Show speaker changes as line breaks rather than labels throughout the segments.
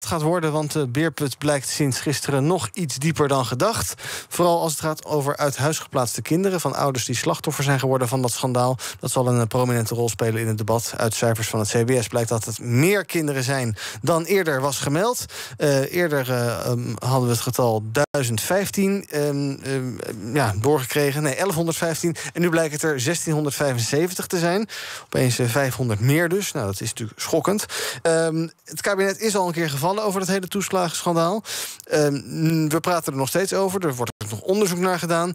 gaat worden, want de beerput blijkt sinds gisteren nog iets dieper dan gedacht. Vooral als het gaat over uit huis geplaatste kinderen van ouders die slachtoffer zijn geworden van dat schandaal. Dat zal een prominente rol spelen in het debat. Uit cijfers van het CBS blijkt dat het meer kinderen zijn dan eerder was gemeld. Eerder hadden we het getal 1015 doorgekregen. Nee, 1115. En nu blijkt het er 1675 te zijn. Opeens 500 meer dus. Nou, dat is natuurlijk schokkend. Het kabinet is al een keer gevallen over dat hele toeslagenschandaal. We praten er nog steeds over. Er wordt nog onderzoek naar gedaan.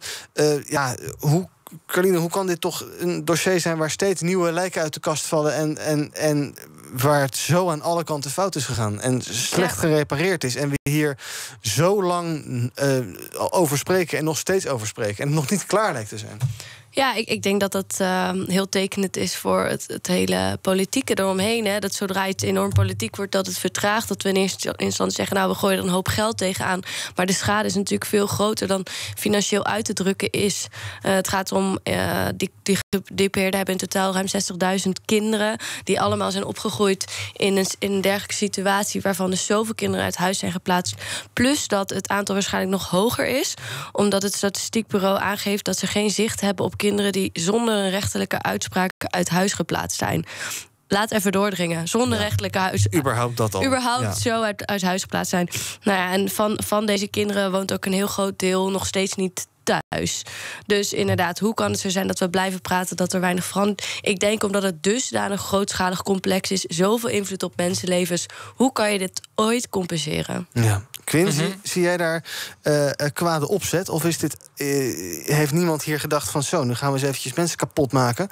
Carline, hoe kan dit toch een dossier zijn waar steeds nieuwe lijken uit de kast vallen en waar het zo aan alle kanten fout is gegaan en slecht gerepareerd is en we hier zo lang over spreken en nog steeds over spreken en het nog niet klaar lijkt te zijn?
Ja, ik denk dat dat heel tekenend is voor het hele politieke eromheen. Hè. Dat zodra het enorm politiek wordt, dat het vertraagt. Dat we in eerste instantie zeggen, nou, we gooien er een hoop geld tegenaan. Maar de schade is natuurlijk veel groter dan financieel uit te drukken is. Het gaat om, die gedupeerden hebben in totaal ruim 60.000 kinderen die allemaal zijn opgegroeid in een dergelijke situatie waarvan er zoveel kinderen uit huis zijn geplaatst. Plus dat het aantal waarschijnlijk nog hoger is, omdat het statistiekbureau aangeeft dat ze geen zicht hebben op kinderen die zonder een rechterlijke uitspraak uit huis geplaatst zijn. Laat even doordringen. Zonder rechterlijke huis.
Überhaupt dat al.
Überhaupt zo uit huis geplaatst zijn. Nou ja, en van deze kinderen woont ook een heel groot deel nog steeds niet thuis. Dus inderdaad, hoe kan het zo zijn dat we blijven praten dat er weinig verandert? Ik denk omdat het dusdanig grootschalig complex is, zoveel invloed op mensenlevens. Hoe kan je dit ooit compenseren? Ja.
Quinn, zie jij daar kwade opzet? Of is dit, heeft niemand hier gedacht van zo, nu gaan we eens eventjes mensen kapot maken?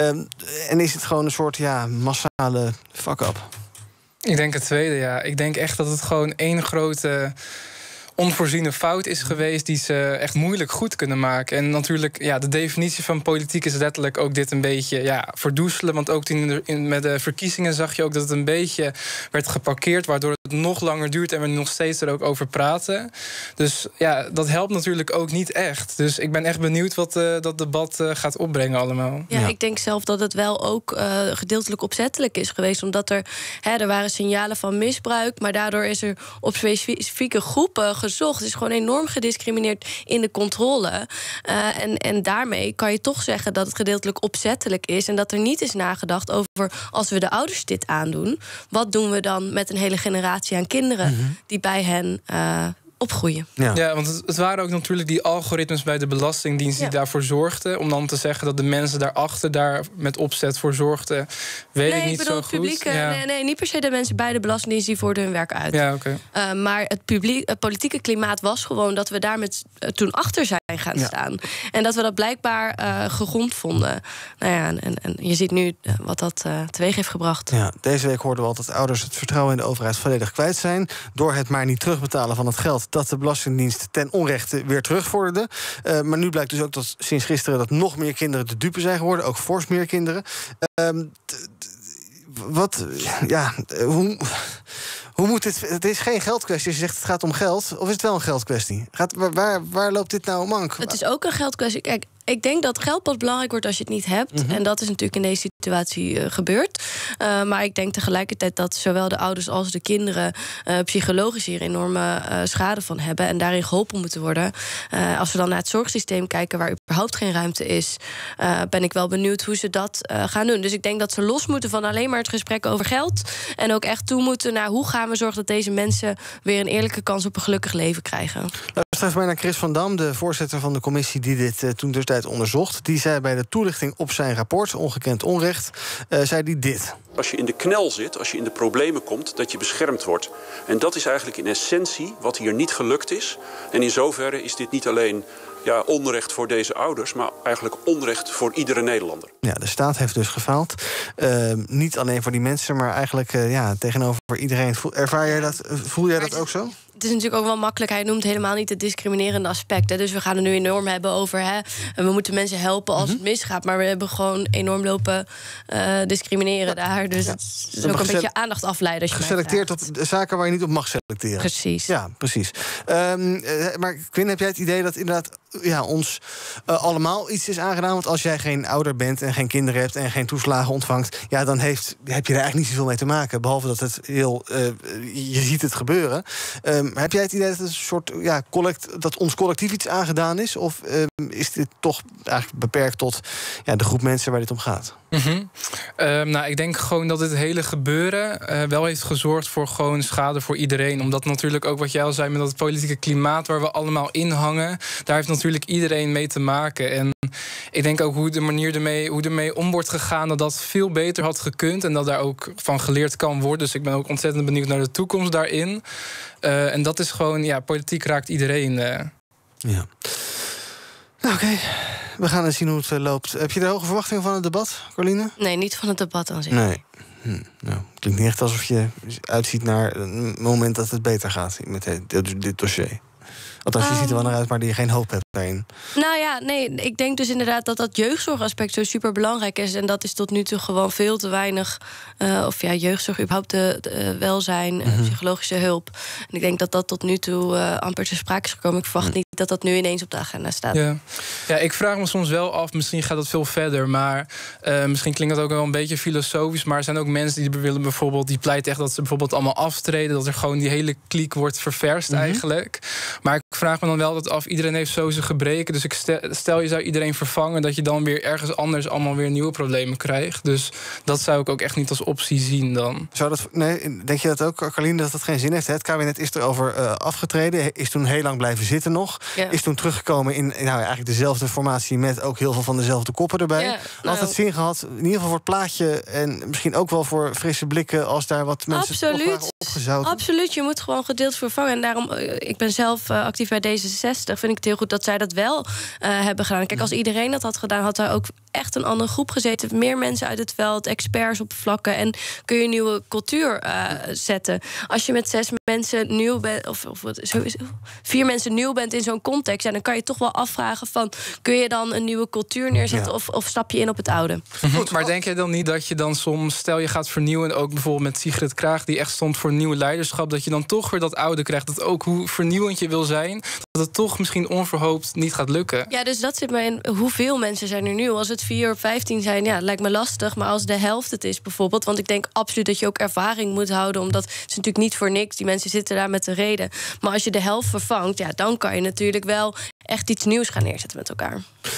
En is het gewoon een soort massale fuck-up?
Ik denk het tweede, ja. Ik denk echt dat het gewoon één grote onvoorziene fout is geweest die ze echt moeilijk goed kunnen maken. En natuurlijk, de definitie van politiek is letterlijk ook dit een beetje verdoezelen. Want ook met de verkiezingen zag je ook dat het een beetje werd geparkeerd, waardoor het nog langer duurt en we nog steeds er ook over praten. Dus dat helpt natuurlijk ook niet echt. Dus ik ben echt benieuwd wat dat debat gaat opbrengen allemaal.
Ja, ik denk zelf dat het wel ook gedeeltelijk opzettelijk is geweest, omdat er waren signalen van misbruik, maar daardoor is er op specifieke groepen gezocht. Het is gewoon enorm gediscrimineerd in de controle. En daarmee kan je toch zeggen dat het gedeeltelijk opzettelijk is en dat er niet is nagedacht over, als we de ouders dit aandoen, wat doen we dan met een hele generatie aan kinderen die bij hen opgroeien.
Ja, want het waren ook natuurlijk die algoritmes bij de Belastingdienst die daarvoor zorgden. Om dan te zeggen dat de mensen daarachter daar met opzet voor zorgden, weet ik niet zo goed.
Nee, niet per se de mensen bij de Belastingdienst die voerden hun werk uit.
Ja, okay.
Maar het politieke klimaat was gewoon dat we daar toen achter zijn gaan staan. En dat we dat blijkbaar gegrond vonden. Nou ja, en je ziet nu wat dat teweeg heeft gebracht.
Ja, deze week hoorden we al dat ouders het vertrouwen in de overheid volledig kwijt zijn door het maar niet terugbetalen van het geld dat de Belastingdienst ten onrechte weer terugvorderde. Maar nu blijkt dus ook dat sinds gisteren dat nog meer kinderen de dupe zijn geworden. Ook fors meer kinderen. Hoe moet dit? Het is geen geldkwestie. Als je zegt het gaat om geld, of is het wel een geldkwestie? Waar loopt dit nou mank?
Het is ook een geldkwestie. Kijk, ik denk dat geld pas belangrijk wordt als je het niet hebt. En dat is natuurlijk in deze situatie gebeurd. Maar ik denk tegelijkertijd dat zowel de ouders als de kinderen psychologisch hier enorme schade van hebben en daarin geholpen moeten worden. Als we dan naar het zorgsysteem kijken, waar überhaupt geen ruimte is, ben ik wel benieuwd hoe ze dat gaan doen. Dus ik denk dat ze los moeten van alleen maar het gesprek over geld en ook echt toe moeten naar hoe gaan we zorgen dat deze mensen weer een eerlijke kans op een gelukkig leven krijgen.
Luister even naar Chris van Dam, de voorzitter van de commissie die dit toen destijds onderzocht. Die zei bij de toelichting op zijn rapport, Ongekend Onrecht, zei die dit.
Als je in de knel zit, als je in de problemen komt, dat je beschermd wordt. En dat is eigenlijk in essentie wat hier niet gelukt is. En in zoverre is dit niet alleen onrecht voor deze ouders, maar eigenlijk onrecht voor iedere Nederlander. Ja, de staat heeft dus gefaald. Niet alleen voor die mensen, maar eigenlijk tegenover iedereen. Voel jij dat ook zo?
Het is natuurlijk ook wel makkelijk. Hij noemt helemaal niet het discriminerende aspect. Hè. Dus we gaan er nu enorm hebben over we moeten mensen helpen als het misgaat. Maar we hebben gewoon enorm lopen discrimineren daar. Dus het is ook een beetje aandacht afleiden. Als je
geselecteerd op zaken waar je niet op mag selecteren.
Precies.
Ja, precies. Maar Quinn, heb jij het idee dat inderdaad ons allemaal iets is aangedaan. Want als jij geen ouder bent en geen kinderen hebt en geen toeslagen ontvangt, ja, dan heb je daar eigenlijk niet zoveel mee te maken. Behalve dat het je ziet het gebeuren. Heb jij het idee dat het een soort dat ons collectief iets aangedaan is? Of is dit toch eigenlijk beperkt tot de groep mensen waar dit om gaat?
Ik denk gewoon dat dit hele gebeuren wel heeft gezorgd voor gewoon schade voor iedereen. Omdat natuurlijk ook wat jij al zei met dat politieke klimaat waar we allemaal in hangen, daar heeft natuurlijk iedereen mee te maken. En ik denk ook hoe ermee om wordt gegaan, dat veel beter had gekund en dat daar ook van geleerd kan worden. Dus ik ben ook ontzettend benieuwd naar de toekomst daarin. En dat is gewoon, politiek raakt iedereen.
Ja. Nou, oké. We gaan eens zien hoe het loopt. Heb je de hoge verwachtingen van het debat, Carline?
Nee, niet van het debat aan zich.
Nee. Nou, klinkt niet echt alsof je uitziet naar een moment dat het beter gaat met dit dossier. Althans, je ziet er wel naar uit, maar die je geen hoop hebt daarin.
Nou ja, nee, ik denk dus inderdaad dat jeugdzorgaspect zo super belangrijk is. En dat is tot nu toe gewoon veel te weinig. Jeugdzorg, überhaupt de welzijn, psychologische hulp. En ik denk dat dat tot nu toe amper ter sprake is gekomen. Ik verwacht niet dat dat nu ineens op de agenda staat.
Ja, ik vraag me soms wel af, misschien gaat dat veel verder. Maar misschien klinkt dat ook wel een beetje filosofisch. Maar er zijn ook mensen die willen bijvoorbeeld, die pleiten echt dat ze bijvoorbeeld allemaal aftreden. Dat er gewoon die hele kliek wordt ververst eigenlijk. Maar ik vraag me dan wel dat af, iedereen heeft zo zijn gebreken. Dus stel je zou iedereen vervangen, dat je dan weer ergens anders allemaal weer nieuwe problemen krijgt. Dus dat zou ik ook echt niet als optie zien dan.
Denk je dat ook, Carline, dat dat geen zin heeft? Het kabinet is erover afgetreden, is toen heel lang blijven zitten nog. Ja. Is toen teruggekomen in eigenlijk dezelfde formatie met ook heel veel van dezelfde koppen erbij. Ja, Had het zin gehad, in ieder geval voor het plaatje en misschien ook wel voor frisse blikken als daar wat mensen toch waren opgezouten?
Absoluut, je moet gewoon gedeeld vervangen. En daarom, ik ben zelf actief bij D66, vind ik het heel goed dat zij dat wel hebben gedaan. Kijk, als iedereen dat had gedaan, had daar ook echt een andere groep gezeten. Meer mensen uit het veld, experts op vlakken. En kun je een nieuwe cultuur zetten. Als je met 6 mensen nieuw bent, of 4 mensen nieuw bent in zo'n context, dan kan je toch wel afvragen van, kun je dan een nieuwe cultuur neerzetten of stap je in op het oude?
Goed, maar denk je dan niet dat je dan soms, stel je gaat vernieuwen, ook bijvoorbeeld met Sigrid Kaag, die echt stond voor nieuw leiderschap, dat je dan toch weer dat oude krijgt, dat ook hoe vernieuwend je wil zijn, dat het toch misschien onverhoopt niet gaat lukken? Ja,
dus dat zit me in. Hoeveel mensen zijn er nu? Als het 4 of 15 zijn, lijkt me lastig. Maar als de helft het is bijvoorbeeld, want ik denk absoluut dat je ook ervaring moet houden, omdat het is natuurlijk niet voor niks. Die mensen zitten daar met een reden. Maar als je de helft vervangt, dan kan je natuurlijk wel echt iets nieuws gaan neerzetten met elkaar.